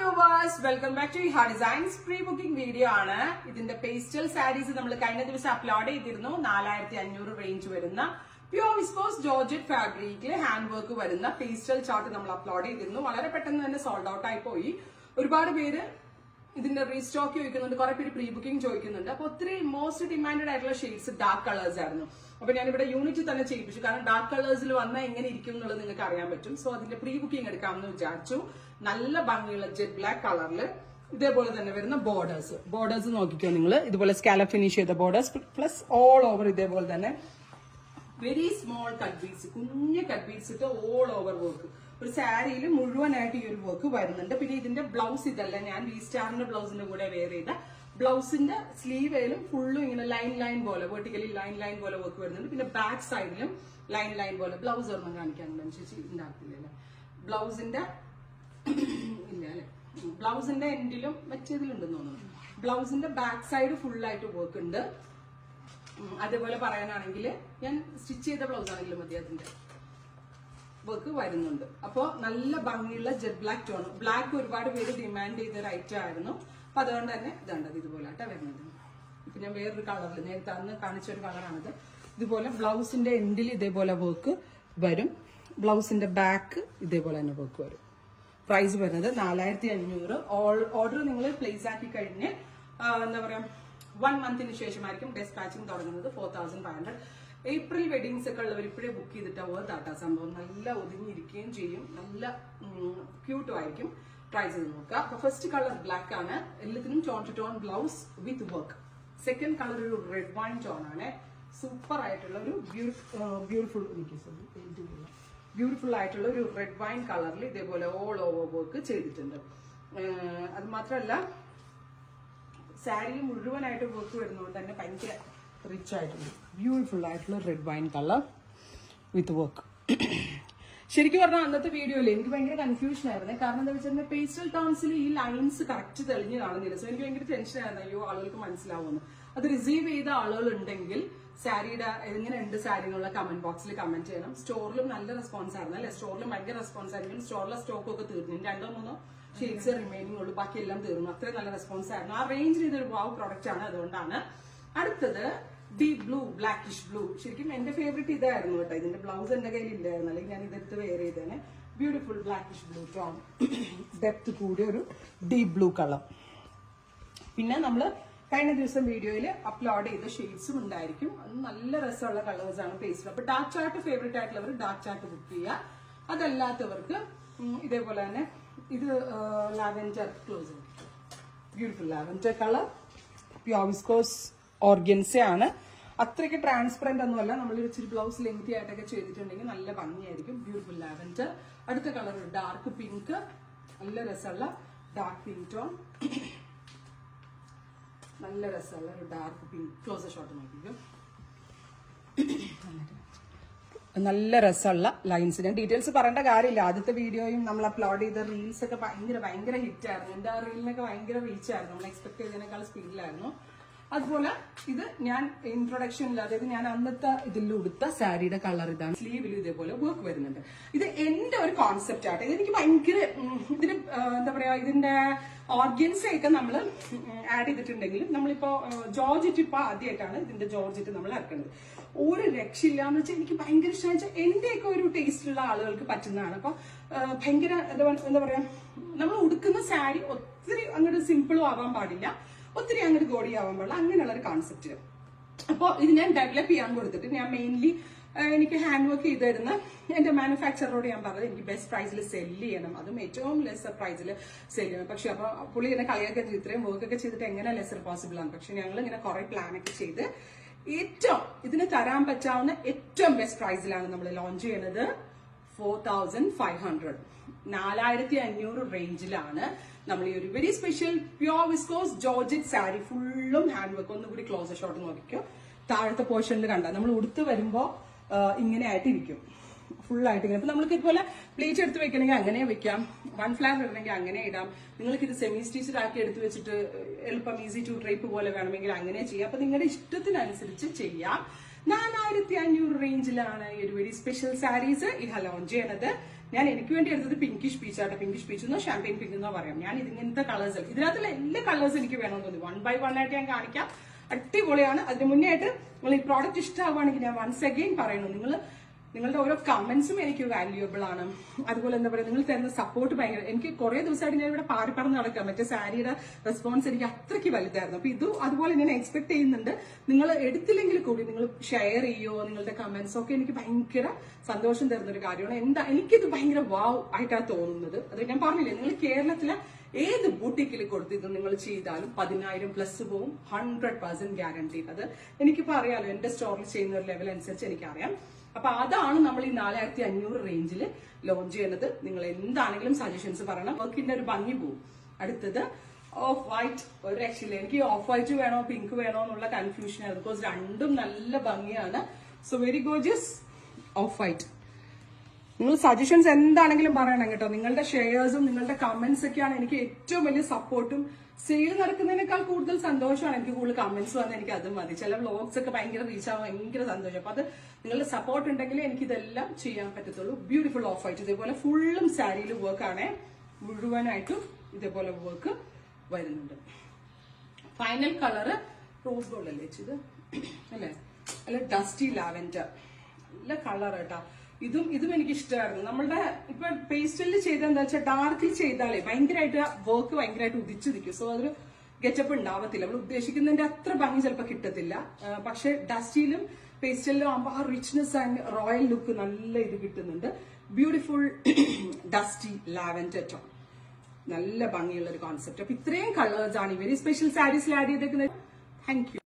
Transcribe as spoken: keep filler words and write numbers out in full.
viewers, welcome back to Iha Designs pre-booking video. This is the pastel sarees we uploaded in four thousand five hundred range. Pure viscose georgette fabric handwork pastel chart we uploaded. We have sold out. This is restock pre-booking. Three most demanded shades dark colors. So, I have a unit because dark colors are so that's pre-booking. Jet black color. This is borders. Borders are scallop finish borders plus all over. Very small cut beads. Cut beads all over work. But saree is work. The blouse is the blouse in the blouse in the sleeve full line line ball, vertically line line ball work. The back side line line ball. Blouse or blouse in the blouse in the end. Blouse in the back side full light work under. That's why I stitch the blouse. Work വരുന്നുണ്ട് അപ്പോൾ നല്ല ഭംഗിയുള്ള jet black tone black ഒരുപാട് പേര് demand ചെയ്ത right ആയിരുന്നു അപ്പോൾ അതുകൊണ്ട് തന്നെ ഇതാണ് ഇതുപോലെയാട്ടാ വരുന്നത് ഇപ്പോൾ ഞാൻ വേറൊരു കളറിൽ നേരത്തെ അന്ന് കാണിച്ച ഒരു കളറാണിത് ഇതുപോലെ ബ്ലൗസിന്റെ എൻഡിൽ ഇതേപോലെ വർക്ക് വരും ബ്ലൗസിന്റെ ബാക്ക് ഇതേപോലെ തന്നെ വർക്ക് വരും പ്രൈസ് വരുന്നത് നാലായിരത്തി അഞ്ഞൂറ് ഓർഡർ നിങ്ങൾ പ്ലേസ് ആക്കി കഴിഞ്ഞ് എന്താ പറയാ one monthന് ശേഷമായിരിക്കും ഡിസ്പാച്ചിങ് തുടങ്ങുന്നത് four thousand five hundred April weddings ഒക്കെ ഉള്ളവർ ഇപ്പോഴേ ബുക്ക് ചെയ്തിട്ട് ഓർത്താട്ടാ സംഭവം നല്ല ഒതുങ്ങിയിരിക്കുകയും ചെയ്യും നല്ല ക്യൂട്ടും ആയിരിക്കും ട്രൈ ചെയ്ത് നോക്കുക അപ്പോൾ ഫസ്റ്റ് കളർ ബ്ലാക്ക് ആണ് എല്ലാത്തിനും tone to tone blouse with work second colour ഒരു റെഡ് വൈൻ ടോൺ ആണ് സൂപ്പർ ആയിട്ടുള്ള ഒരു ബ്യൂട്ടിഫുൾ ബ്യൂട്ടിഫുൾ ആയിട്ടുള്ള ഒരു റെഡ് വൈൻ കളറിൽ ഇതേപോലെ ഓൾ ഓവർ വർക്ക് ചെയ്തിട്ടുണ്ട് അത് മാത്രമല്ല സാരി മുഴുവനായിട്ട് വർക്ക് വരുന്നതുകൊണ്ട് തന്നെ ഭയങ്കര rich ആയിട്ടുള്ള ബ്യൂട്ടിഫുൾ ആയിട്ടുള്ള red wine colour with work ശരിക്കും പറഞ്ഞാൽ അന്നത്തെ വീഡിയോയിൽ എനിക്ക് ഭയങ്കര കൺഫ്യൂഷൻ ആയിരുന്നു കാരണം എന്താ വെച്ചാൽ പേസ്റ്റൽ ടോൺസിൽ ഈ ലൈൻസ് കറക്റ്റ് തെളിഞ്ഞ് കാണുന്നില്ല സോ എനിക്ക് ഭയങ്കര ടെൻഷൻ ആയിരുന്നു അയ്യോ ആളുകൾക്ക് മനസ്സിലാവുമെന്ന് അത് റിസീവ് ചെയ്ത ആളുകൾ ഉണ്ടെങ്കിൽ സാരിയുടെ എങ്ങനെയുണ്ട് സാരി എന്നുള്ള കമന്റ് ബോക്സിൽ കമന്റ് ചെയ്യണം സ്റ്റോറിലും നല്ല റെസ്പോൺസ് ആയിരുന്നു അല്ലെ സ്റ്റോറിലും ഭയങ്കര റെസ്പോൺസ് ആയിരിക്കും സ്റ്റോറിലെ സ്റ്റോക്ക് ഒക്കെ തീർന്നു രണ്ടോ മൂന്നോ ഷെയ്ഡ്സ് റിമൈനിങ് ഉള്ളൂ ബാക്കി എല്ലാം തീർന്നു അത്രയും നല്ല റെസ്പോൺസ് ആയിരുന്നു ആ റേഞ്ചിൽ ഇതൊരു വാവ് പ്രോഡക്റ്റ് ആണ് അതുകൊണ്ടാണ് അടുത്തത് ഡീപ് ബ്ലൂ ബ്ലാക്കിഷ് ബ്ലൂ ശരിക്കും എന്റെ ഫേവറേറ്റ് ഇതായിരുന്നു കേട്ടോ ഇതിന്റെ ബ്ലൗസ് എന്റെ കയ്യിൽ ഇല്ലായിരുന്നു അല്ലെങ്കിൽ ഞാൻ ഇതെടുത്ത് വെയർ ചെയ്തേനെ beautiful blackish blue tone depth കൂടിയ ഒരു ഡീപ് ബ്ലൂ കളർ പിന്നെ നമ്മൾ കഴിഞ്ഞ ദിവസം വീഡിയോയിൽ അപ്ലോഡ് ചെയ്ത ഷെയ്ഡ്സും ഉണ്ടായിരിക്കും അത് നല്ല രസമുള്ള കളേഴ്സ് ആണ് പേസ്റ്റൽ അപ്പൊ ഡാർക്ക് ചാർട്ട് ഫേവറേറ്റ് ആയിട്ടുള്ളവർ ഡാർക്ക് ചാർട്ട് ബുക്ക് ചെയ്യുക അതല്ലാത്തവർക്ക് ഇതേപോലെ തന്നെ ഇത് lavender close beautiful lavender colour pure viscose organza ആണ് അത്രയ്ക്ക് ട്രാൻസ്പെറന്റ് ഒന്നുമല്ല നമ്മൾ ഇച്ചിരി ബ്ലൗസ് ലെങ്തി ആയിട്ടൊക്കെ ചെയ്തിട്ടുണ്ടെങ്കിൽ നല്ല ഭംഗിയായിരിക്കും ബ്യൂട്ടിഫുൾ ലാവെൻഡർ അടുത്ത കളർ ഡാർക്ക് പിങ്ക് നല്ല രസമുള്ള ഡാർക്ക് പിങ്ക് ടോൺ നല്ല രസമുള്ള ഒരു ഡാർക്ക് പിങ്ക് ക്ലോസർ ഷോട്ട് നോക്കിക്കും നല്ല രസമുള്ള ലൈൻസ് ഞാൻ ഡീറ്റെയിൽസ് പറയേണ്ട കാര്യമില്ല ആദ്യത്തെ വീഡിയോയും നമ്മൾ അപ്ലോഡ് ചെയ്ത റീൽസ് ഒക്കെ ഭയങ്കര ഭയങ്കര ഹിറ്റ് ആയിരുന്നു എന്റെ ആ റീലിനൊക്കെ ഭയങ്കര റീച്ച് ആയിരുന്നു നമ്മൾ എക്സ്പെക്ട് ചെയ്തതിനേക്കാൾ സ്പീഡിലായിരുന്നു അതുപോലെ ഇത് ഞാൻ ഇൻട്രൊഡക്ഷനിൽ അതായത് ഞാൻ അന്നത്തെ ഇതിൽ ഉടുത്ത സാരിയുടെ കളർ ഇതാണ് സ്ലീവിൽ ഇതേപോലെ വർക്ക് വരുന്നുണ്ട് ഇത് എന്റെ ഒരു കോൺസെപ്റ്റ് ആട്ടെ ഇതെനിക്ക് ഭയങ്കര ഇതിന് എന്താ പറയാ ഇതിന്റെ ഓർഗൻസ് ഒക്കെ നമ്മൾ ആഡ് ചെയ്തിട്ടുണ്ടെങ്കിൽ നമ്മളിപ്പോ ജോർജറ്റ് ഇപ്പൊ ആദ്യമായിട്ടാണ് ഇതിന്റെ ജോർജറ്റ് നമ്മൾ ഇറക്കുന്നത് ഒരു രക്ഷയില്ല എന്ന് വെച്ചാൽ എനിക്ക് ഭയങ്കര ഇഷ്ടം വെച്ചാൽ എന്റെയൊക്കെ ഒരു ടേസ്റ്റുള്ള ആളുകൾക്ക് പറ്റുന്നതാണ് അപ്പൊ ഭയങ്കര എന്താ പറയാ നമ്മൾ ഉടുക്കുന്ന സാരി ഒത്തിരി അങ്ങോട്ട് സിമ്പിളും ആവാൻ പാടില്ല ഒത്തിരി അങ്ങോട്ട് ഗോഡി ആവാൻ പാടില്ല അങ്ങനെയുള്ള ഒരു കോൺസെപ്റ്റ് അപ്പോൾ ഇത് ഞാൻ ഡെവലപ്പ് ചെയ്യാൻ കൊടുത്തിട്ട് ഞാൻ മെയിൻലി എനിക്ക് ഹാൻഡ് വർക്ക് ചെയ്ത് തരുന്ന എന്റെ മാനുഫാക്ചറോട് ഞാൻ പറഞ്ഞത് എനിക്ക് ബെസ്റ്റ് പ്രൈസിൽ സെല് ചെയ്യണം അതും ഏറ്റവും ലെസർ പ്രൈസിൽ സെല് ചെയ്യണം പക്ഷെ അപ്പൊ പുള്ളി എന്നെ കളിയൊക്കെ ഇത്രയും വർക്കൊക്കെ ചെയ്തിട്ട് എങ്ങനെ ലെസർ പോസിബിൾ ആണ് പക്ഷെ ഞങ്ങൾ ഇങ്ങനെ കുറെ പ്ലാനൊക്കെ ചെയ്ത് ഏറ്റവും ഇതിന് തരാൻ പറ്റാവുന്ന ഏറ്റവും ബെസ്റ്റ് പ്രൈസിലാണ് നമ്മൾ ലോഞ്ച് ചെയ്യുന്നത് ഫോർ തൗസൻഡ് ഫൈവ് ഹൺഡ്രഡ് നാലായിരത്തി അഞ്ഞൂറ് റേഞ്ചിലാണ് നമ്മൾ ഈ ഒരു very special pure viscose georgette sari ഫുള്ളും ഹാൻഡ് വർക്ക് ഒന്നുകൂടി ക്ലോസർ ഷോട്ട് നോക്കിക്കോ താഴത്തെ പോർഷനിൽ കണ്ട നമ്മൾ ഉടുത്ത് വരുമ്പോ ഇങ്ങനെ ആയിട്ടിരിക്കും ഫുൾ ആയിട്ട് ഇങ്ങനെ അപ്പൊ നമ്മൾക്ക് ഇതുപോലെ പ്ലേറ്റ് എടുത്ത് വെക്കണമെങ്കിൽ അങ്ങനെ വെക്കാം വൺ ഫ്ലാഗ് ഇടണമെങ്കിൽ അങ്ങനെ ഇടാം നിങ്ങൾക്ക് ഇത് സെമി സ്റ്റിച്ചഡ് ആക്കി എടുത്ത് വെച്ചിട്ട് എളുപ്പം ഈസി ടു ഡ്രൈപ്പ് പോലെ വേണമെങ്കിൽ അങ്ങനെ ചെയ്യാം അപ്പൊ നിങ്ങളുടെ ഇഷ്ടത്തിനനുസരിച്ച് ചെയ്യാം നാലായിരത്തി അഞ്ഞൂറ് റേഞ്ചിലാണ് ഈ ഒരു വെരി സ്പെഷ്യൽ സാരീസ് ഇഹ ലോഞ്ച് ചെയ്യണത് ഞാൻ എനിക്ക് വേണ്ടി എടുത്തത് പിങ്കിഷ് പീച്ച് ആട്ടെ. പിങ്കിഷ് പീച്ച് എന്നോ ഷാമ്പയിൻ പിങ്ക് എന്നോ പറയാം. ഞാൻ ഇതിങ്ങനത്തെ കളേഴ്സ് ഇതിനകത്തുള്ള എല്ലാ കളേഴ്സും എനിക്ക് വേണമെന്ന് തോന്നി. വൺ ബൈ വൺ ആയിട്ട് ഞാൻ കാണിക്കാം. അടിപൊളിയാണ്. അതിന് മുന്നേ ആയിട്ട് നിങ്ങൾ ഈ പ്രോഡക്റ്റ് ഇഷ്ടമാവുകയാണെങ്കിൽ ഞാൻ വൺസ് അഗെയിൻ പറയുന്നു, നിങ്ങൾ നിങ്ങളുടെ ഓരോ കമന്റ്സും എനിക്ക് വാല്യൂബിൾ ആണ്. അതുപോലെ എന്താ പറയുക, നിങ്ങൾ തരുന്ന സപ്പോർട്ട് ഭയങ്കര. എനിക്ക് കുറെ ദിവസമായിട്ട് ഞാൻ ഇവിടെ പാറി പറന്ന് നടക്കുക. മറ്റേ സാരിയുടെ റെസ്പോൺസ് എനിക്ക് അത്രയ്ക്ക് വലുതായിരുന്നു. അപ്പൊ ഇതും അതുപോലെ ഞാൻ എക്സ്പെക്ട് ചെയ്യുന്നുണ്ട്. നിങ്ങൾ എടുത്തില്ലെങ്കിൽ കൂടി നിങ്ങൾ ഷെയർ ചെയ്യോ, നിങ്ങളുടെ കമന്റ്സ് ഒക്കെ എനിക്ക് ഭയങ്കര സന്തോഷം തരുന്ന ഒരു കാര്യമാണ്. എന്താ എനിക്കിത് ഭയങ്കര വാവ് ആയിട്ടാണ് തോന്നുന്നത്. അത് ഞാൻ പറഞ്ഞില്ലേ, നിങ്ങൾ കേരളത്തിലെ ഏത് ബൂട്ടിക്കിൽ കൊടുത്തിത് നിങ്ങൾ ചെയ്താലും പതിനായിരം പ്ലസ് പോവും. Hundred percent guarantee. അത് എനിക്കിപ്പോ അറിയാലോ, എന്റെ സ്റ്റോറിൽ ചെയ്യുന്ന ഒരു ലെവൽ അനുസരിച്ച് എനിക്കറിയാം. അപ്പൊ അതാണ് നമ്മൾ ഈ നാലായിരത്തി അഞ്ഞൂറ് റേഞ്ചിൽ ലോഞ്ച് ചെയ്യുന്നത്. നിങ്ങൾ എന്താണെങ്കിലും സജഷൻസ് പറയണം. വർക്കിന്റെ ഒരു ഭംഗി പോവും. അടുത്തത് ഓഫ് വൈറ്റ്. ഒരു രക്ഷയില്ല, എനിക്ക് ഓഫ് വൈറ്റ് വേണോ പിങ്ക് വേണോ എന്നുള്ള കൺഫ്യൂഷൻ ആണ്. ബിക്കോസ് രണ്ടും നല്ല ഭംഗിയാണ്. So very gorgeous off white. നിങ്ങൾ സജഷൻസ് എന്താണെങ്കിലും പറയണം കേട്ടോ. നിങ്ങളുടെ ഷെയർസും നിങ്ങളുടെ കമന്റ്സ് ഒക്കെയാണ് എനിക്ക് ഏറ്റവും വലിയ സപ്പോർട്ടും. സെയിൽ നടക്കുന്നതിനേക്കാൾ കൂടുതൽ സന്തോഷമാണ് എനിക്ക് കൂടുതൽ കമന്റ്സ് വന്ന് എനിക്ക് അത് മതി. ചില വ്ലോഗ്സ് ഒക്കെ ഭയങ്കര റീച്ച് ആവാൻ ഭയങ്കര സന്തോഷം. അപ്പൊ അത് നിങ്ങളുടെ സപ്പോർട്ട് ഉണ്ടെങ്കിൽ എനിക്ക് ഇതെല്ലാം ചെയ്യാൻ പറ്റത്തുള്ളൂ. Beautiful off white. ഇതേപോലെ ഫുള്ളും സാരിയിൽ വർക്ക് ആണ്. മുഴുവനായിട്ടും ഇതേപോലെ വർക്ക് വരുന്നുണ്ട്. ഫൈനൽ കളറ് റോസ് ഗോൾഡ് അല്ലേ ഇത് അല്ലേ, അല്ല ഡസ്റ്റി ലാവൻഡർ. നല്ല കളർ കേട്ടോ. ഇതും ഇതും എനിക്ക് ഇഷ്ടമായിരുന്നു. നമ്മളുടെ ഇപ്പൊ പേസ്റ്റലിൽ ചെയ്ത എന്താ വെച്ചാൽ ഡാർക്കിൽ ചെയ്താലേ ഭയങ്കരമായിട്ട് വർക്ക് ഭയങ്കരമായിട്ട് ഉദിച്ചു നിൽക്കും. സോ അതൊരു ഗെറ്റപ്പ് ഉണ്ടാവത്തില്ല. നമ്മൾ ഉദ്ദേശിക്കുന്നതിന്റെ അത്ര ഭംഗി ചിലപ്പോൾ കിട്ടത്തില്ല. പക്ഷെ ഡസ്റ്റിയിലും പേസ്റ്റലിലും ആകുമ്പോൾ ആ റിച്ച്നെസ് ആൻഡ് റോയൽ ലുക്ക് നല്ല ഇത് കിട്ടുന്നുണ്ട്. Beautiful dusty lavender tone. നല്ല ഭംഗിയുള്ള ഒരു കോൺസെപ്റ്റ്. അപ്പൊ ഇത്രയും കളേഴ്സ് ആണ് ഈ വെരി സ്പെഷ്യൽ സാരീസിൽ ആഡ് ചെയ്തേക്കുന്നത്. Thank U.